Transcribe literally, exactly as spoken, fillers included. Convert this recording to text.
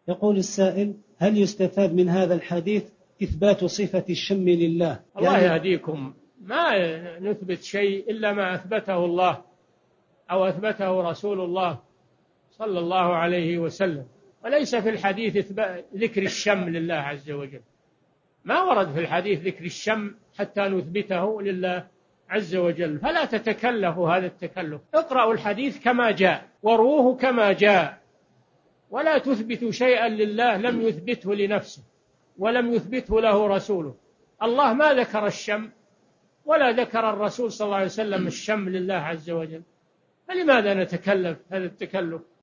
يقول السائل: هل يستفاد من هذا الحديث إثبات صفة الشم لله؟ الله يهديكم، ما نثبت شيء إلا ما أثبته الله أو أثبته رسول الله صلى الله عليه وسلم، وليس في الحديث ذكر الشم لله عز وجل. ما ورد في الحديث ذكر الشم حتى نثبته لله عز وجل، فلا تتكلفوا هذا التكلف. اقرأوا الحديث كما جاء وروه كما جاء، ولا تثبتوا شيئا لله لم يثبته لنفسه ولم يثبته له رسوله. الله ما ذكر الشم ولا ذكر الرسول صلى الله عليه وسلم الشم لله عز وجل، فلماذا نتكلف هذا التكلف؟